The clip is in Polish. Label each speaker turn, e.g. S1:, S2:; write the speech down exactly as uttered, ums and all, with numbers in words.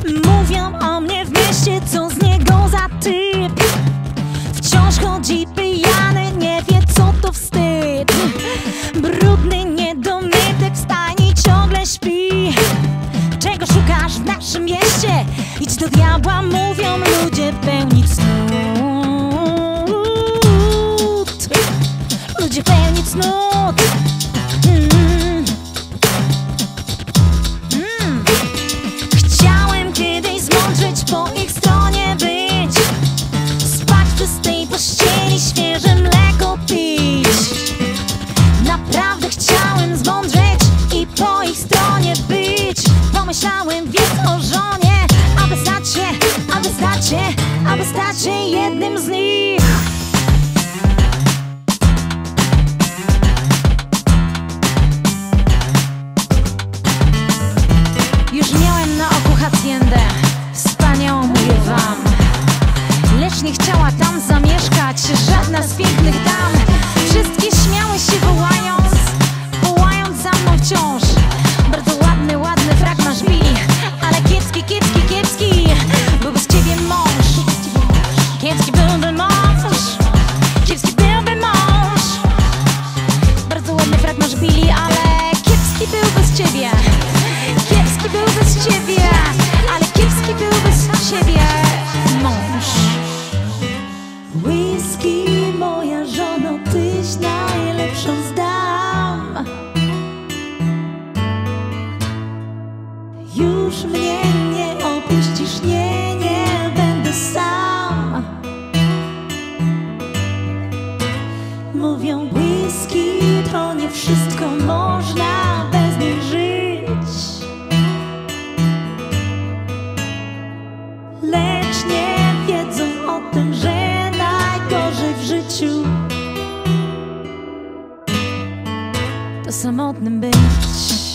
S1: Mówią o mnie w mieście, co z niego za typ. Wciąż chodzi pijany, nie wie co to wstyd. Brudny niedomytek w stajni ciągle śpi. Czego szukasz w naszym mieście? Idź do diabła, mówią ludzie pełni cnót. Ludzie pełni cnót. mm. Mm. Chciałem kiedyś zmądrzeć, po ich stronie być, spać w czystej pościeli, świeże mleko pić. Naprawdę chciałem zmądrzeć i po ich stronie być. Pomyślałem więc o żonie, aby stać się, aby stać się, aby stać się jednym z nich. Już miałem na oku haciendę, wspaniałą mówię wam, lecz nie chciała tam zamieszkać żadna z pięknych dam. Wszystkie śmiały się wołając, wołając za mną wciąż. Bardzo ładny, ładny frak masz Billy, ale kiepski, kiepski, kiepski byłby z ciebie mąż. Kiepski byłby mąż, kiepski byłby mąż. Bardzo ładny frak masz Billy, ale kiepski byłby z ciebie. Kiepski byłby z ciebie, ale kiepski byłby z ciebie mąż. Whisky, moja żono, tyś najlepszą zdam. Już mnie nie opuścisz, nie, nie będę sam. Mówią whisky to nie wszystko, można bez niej żyć. Lecz nie wiedzą o tym, że najgorzej w życiu to samotnym być.